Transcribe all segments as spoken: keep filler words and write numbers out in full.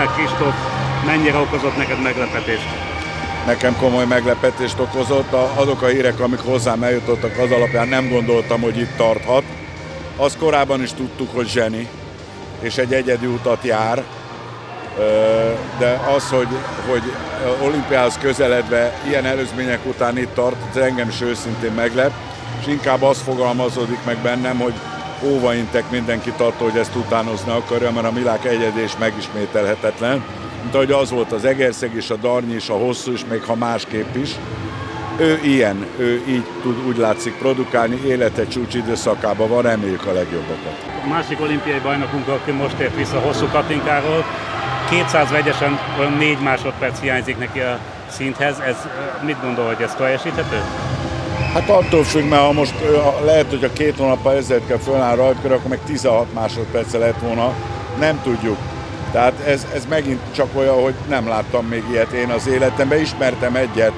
Milák Kristóf mennyire okozott neked meglepetést? Nekem komoly meglepetést okozott. Azok a hírek, amik hozzám eljutottak, az alapján nem gondoltam, hogy itt tarthat. Azt korábban is tudtuk, hogy zseni, és egy egyedi utat jár. De az, hogy, hogy olimpiához közeledve ilyen előzmények után itt tart, ez engem is őszintén meglep, és inkább az fogalmazódik meg bennem, hogy óva intek mindenkit attól, hogy ezt utánozni akarja, mert a Milák egyedi és megismételhetetlen. Mint ahogy az volt az Egerszeg is, a Darnyi is, a Hosszú is, még ha másképp is. Ő ilyen, ő így tud, úgy látszik produkálni, élete csúcsidőszakában van, reméljük a legjobbakat. A másik olimpiai bajnokunk, aki most ért vissza, Hosszú Katinkáról, kétszáz vegyesen olyan négy másodperc hiányzik neki a szinthez. Ez, mit gondol, hogy ez teljesíthető? Hát attól függ, mert ha most lehet, hogy a két hónappal ezelőtt kell fölállni rajtkör, akkor meg tizenhat másodperce lett volna, nem tudjuk. Tehát ez, ez megint csak olyan, hogy nem láttam még ilyet én az életemben, ismertem egyet,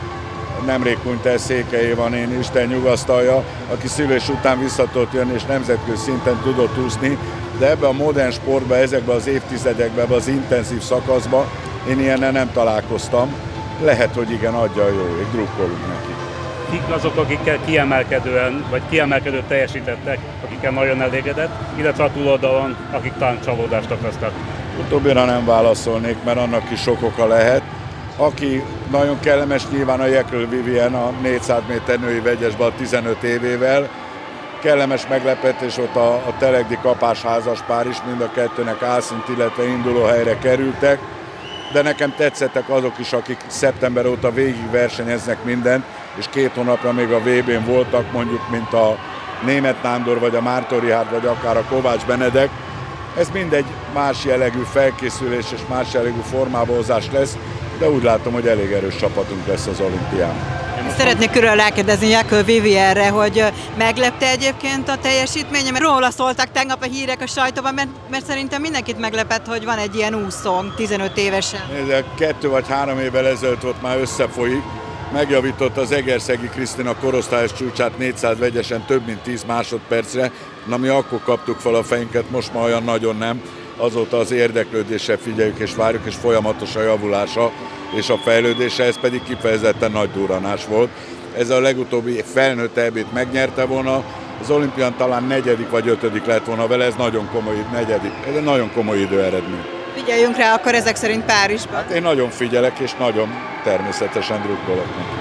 nemrég hunyt el Székely Évanén, Isten nyugasztalja, aki szülés után vissza tudott jönni és nemzetközi szinten tudott úszni, de ebben a modern sportban, ezekben az évtizedekben, ebben az intenzív szakaszban én ilyennel nem találkoztam. Lehet, hogy igen, adja a jó ég, drukkolunk neki. Kik azok, akikkel kiemelkedően, vagy kiemelkedőt teljesítettek, akikkel nagyon elégedett, illetve a túloldalon, akik talán csalódást okoztak? Utóbbira nem válaszolnék, mert annak is sok oka lehet. Aki nagyon kellemes, nyilván a Jekről Vivien, a négyszáz méter női vegyesben a tizenöt évével. Kellemes meglepetés ott a, a Telegdi kapás házaspár is, mind a kettőnek álszint, illetve induló helyre kerültek. De nekem tetszettek azok is, akik szeptember óta végig versenyeznek mindent, és két hónapra még a vé bén voltak, mondjuk, mint a Németh Nándor, vagy a Márton Richárd, vagy akár a Kovács Benedek. Ez mindegy más jellegű felkészülés és más jellegű formába lesz, de úgy látom, hogy elég erős csapatunk lesz az olimpián. Szeretnék körül rákérdezni Jekről Vivienre, hogy meglepte egyébként a teljesítménye, mert róla szóltak tegnap a hírek a sajtóban, mert, mert szerintem mindenkit meglepett, hogy van egy ilyen úszónk tizenöt évesen. Ez kettő vagy három évvel ezelőtt ott már összefolyik, megjavította az egerszegi Krisztina korosztályos csúcsát négyszáz vegyesen több mint tíz másodpercre, na mi akkor kaptuk fel a fejünket, most már olyan nagyon nem. Azóta az érdeklődéssel figyeljük és várjuk, és folyamatos a javulása és a fejlődése, ez pedig kifejezetten nagy durranás volt. Ez a legutóbbi felnőtt é bét megnyerte volna, az olimpián talán negyedik vagy ötödik lett volna vele, ez nagyon komoly, negyedik, ez egy nagyon komoly időeredmény. Figyeljünk rá akkor ezek szerint Párizsban. Hát én nagyon figyelek, és nagyon természetesen drukkolok.